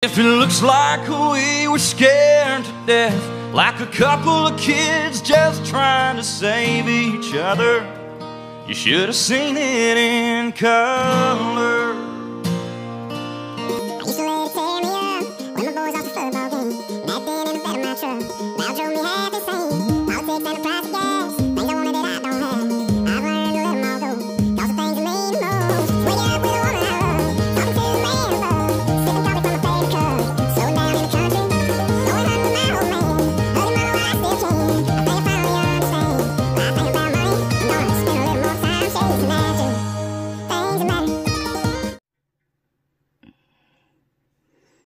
If it looks like we were scared to death, like a couple of kids just trying to save each other, you should have seen it in color.